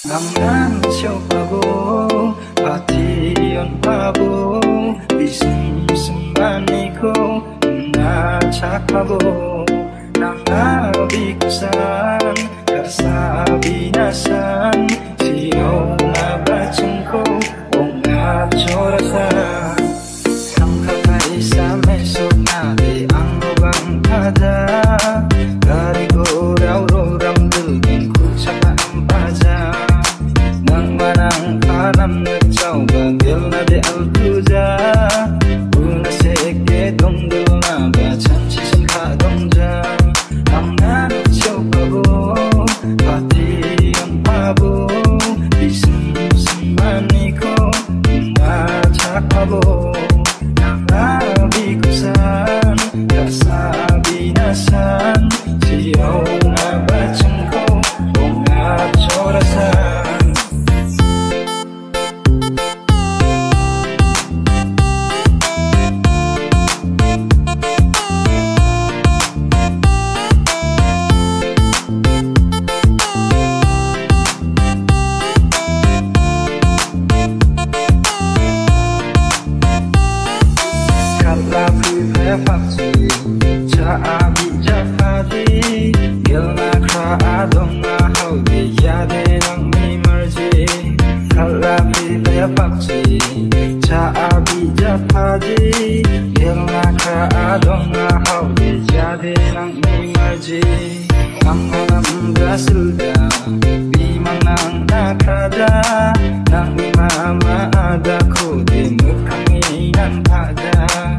Ang siopabo, pati yon pabo, bising sembani ko na cakabo, nangabikusan, kasabinasan, siyo na bacang ko, o nga chorasan. Ang kakaisa mesok na di ang lubang pada, dari ko raw-raw dugin ko sa kaampaja. Manang panam nagcoba bil na de altuja, una seke dongdul na bacan sisun ka dongja. Ang nagcoba pati ang pabo, bising sembani ko na cakabo, nangabikusan, kasabinasan, siyaw na bacang ko, o nga chorasan. Fakti caabi japati gilna kra adong na haudi yade nang mimarji kalapi fakti caabi japati gilna kra adong na haudi yade nang mimarji ang alam gasulda bimang nang nakada nang imama ada ko din kami nang pada.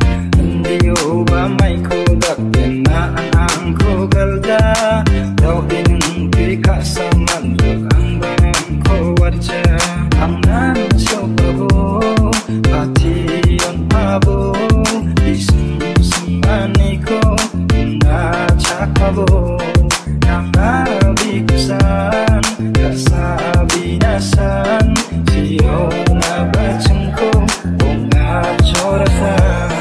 Diyo ba may kudak din na ang kugalda, daw din pika sa mandok ang banang ko warja. Ang nansyopabo, pati yon pabo, bising sembani ko na cakabo, nangabikusan, kasabinasan, siyo na bacang ko, o nga chorasan.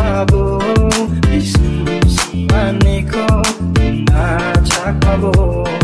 Bising sembani ko na cakabo.